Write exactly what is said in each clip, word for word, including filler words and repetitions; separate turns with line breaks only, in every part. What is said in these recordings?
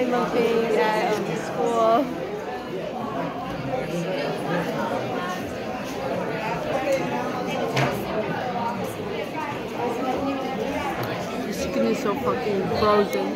time of being at um, school. The skin is so fucking frozen.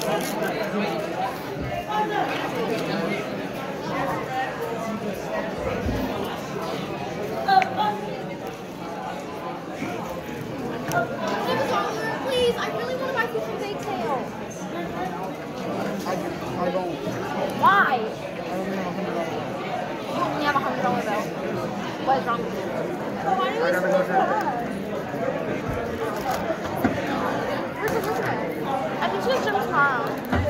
Please, I really want to buy fish and bake tail.
I, I don't.
Why?
I don't know how to.
You only have a hundred dollar bill. What is wrong with you? Why do
I
you
gotta go to.
Where's Elizabeth? I think she's gym tomorrow.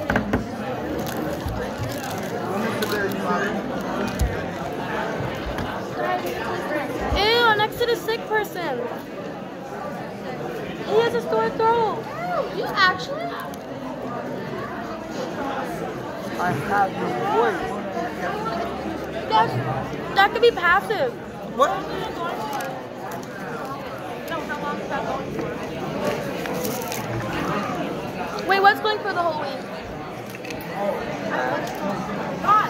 Let me sit there. You
Ew, next to the sick person. He has a sore throat.
Ew, you actually?
I have no voice.
That's, that could be passive.
What?
Wait, what's going for the whole week?
God.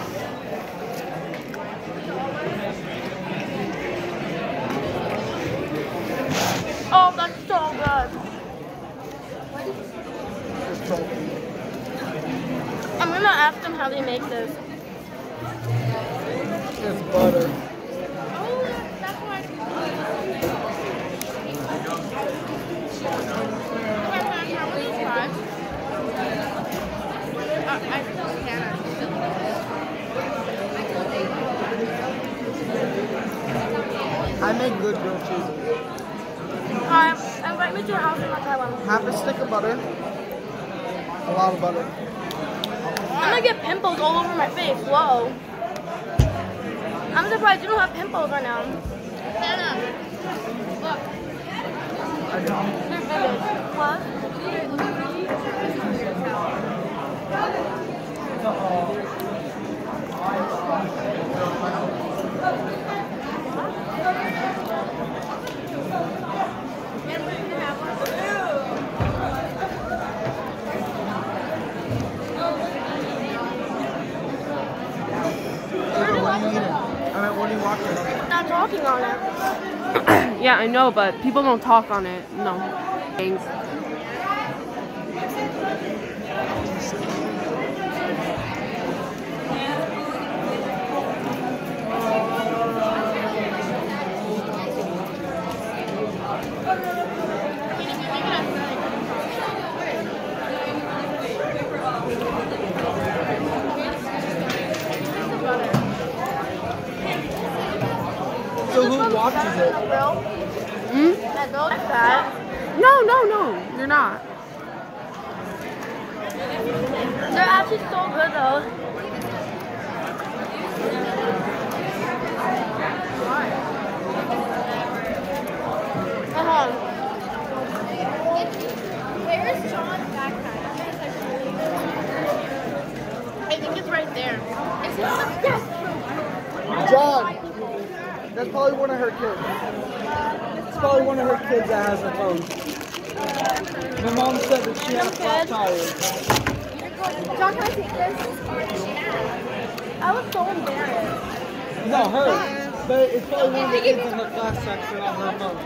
Oh, that's so good. I'm gonna ask them how they make this.
It's butter.
Oh, that's why. How many fries? I still can.
I make good grilled cheese.
Alright, invite me to your house and I'll try one.
Half a stick of butter. A lot of butter.
I'm gonna get pimples all over my face. Whoa. I'm surprised you don't have pimples right now.
Hannah, look.
I don't.
They're vivid. What?
What are you eating? I mean, what are you watching?
Not talking on it. Yeah, I know, but people don't talk on it. No. Thanks.
So who watches it?
Hmm?
That girl like that.
No, no, no. You're not. They're actually so good, though. Come on.
Where is John's backpack? I think it's right there. Is it? Yes.
John. That's probably one of her kids. It's probably one of her kids that has her phone. My mom said that she has flat tires.
John, can I take this?
I was so embarrassed.
No, her. But it's probably one of the kids in her class section on her phone.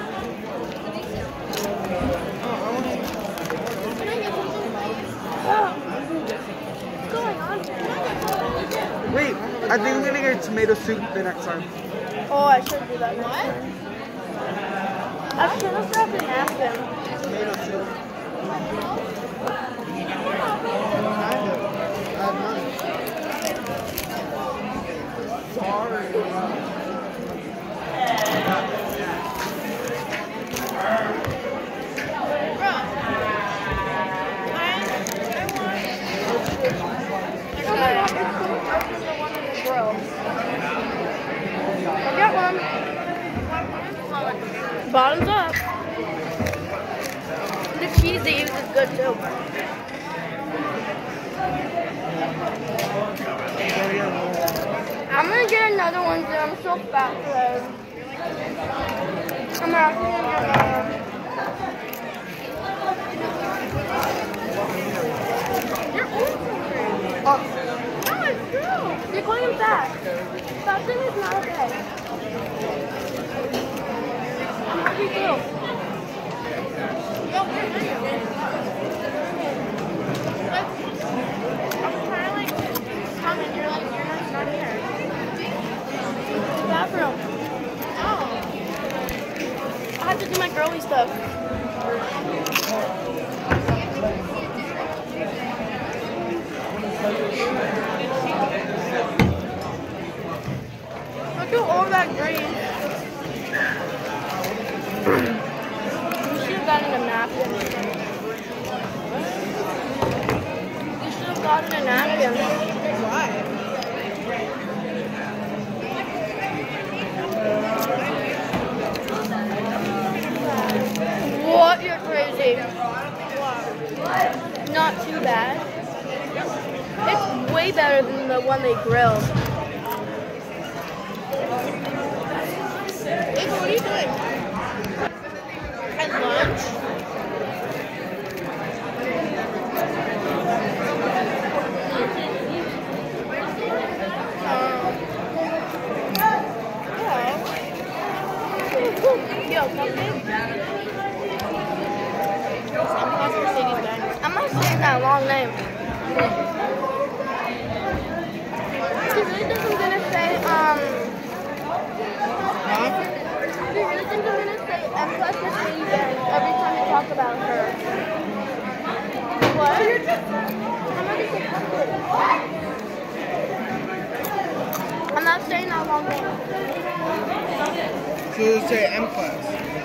What's going on here?
Wait, I think I'm gonna get tomato soup the next time.
Oh, I should do that. What? I should have grabbed an napkin.
Tomato soup. I have none. Sorry.
I'll get one. Bottoms up. The cheese they use is good too. I'm gonna get another one too. I'm so fat today. I'm actually gonna get another one. You're overweight.
Oh,
No, it's true. You're calling him fat. Fasting is not okay. I'm happy too.
Yo, where are you? Let's
again.
Why?
What? You're crazy. Not too bad. It's way better than the one they grilled.
What are you doing? At lunch?
Yo, something? I'm not saying that long name. He really think I'm gonna say, um...
Huh?
He really think I'm gonna say M plus is Asian every time I talk about her. What? I'm not gonna say cupcake. I'm not saying that long name.
So you say M class.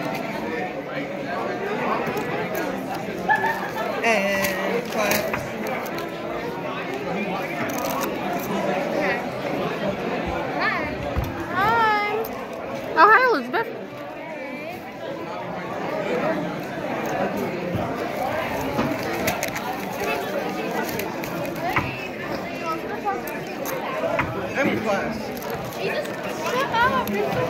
And class.
Hi.
Oh, hi, Elizabeth.
M class.
Jesus, shut up.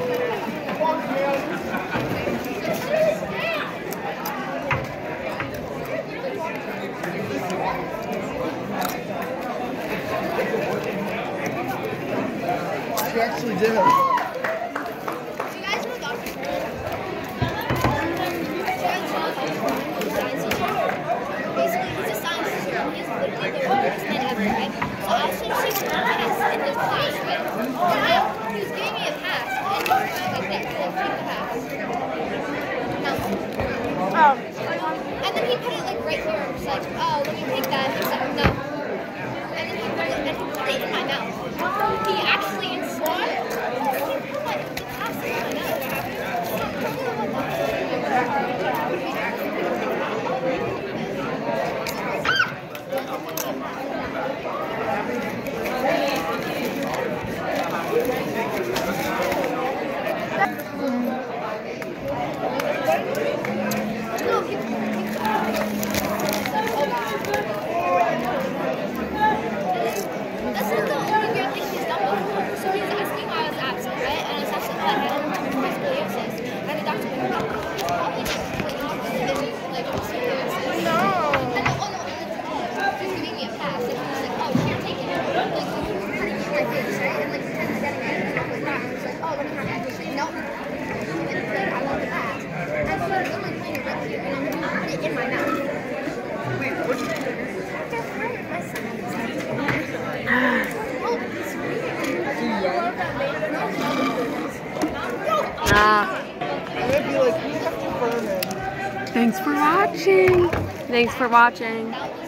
She actually did have
Do you guys know Doctor Strange? Do you guys know Doctor Strange? He's a science teacher. Basically, he's a science teacher. And he's literally the worst man ever, right? So I was just taking a test in his class, right? And he was giving me a pass. And he was like this. Like, take the pass. No.
Oh.
And then he put it like right here. He's like, oh, let me take that. He's like, no. And then he put it, and he put it in my mouth. He actually installed it. He put the pass in my mouth. That's not the only weird thing he's done before. So he's asking why I was absent, right? And I was actually like, I don't know what scoliosis. And the doctor was like, it's probably just like, like, osteoporosis.
No.
And the, oh no, and then uh, he's giving me a pass. And he was like, oh, here, take it. Like, he was putting it in my face, right? And like, pretend to get it. And I was like, I was like, oh, let me have it. He's like, no. Like, like, I want the pass. And so I'm like putting it right here. And I'm gonna put it in my mouth.
Wait, what's your
Nah.
I'm gonna be like, you have to burn it.
Thanks for watching. Thanks for watching.
That was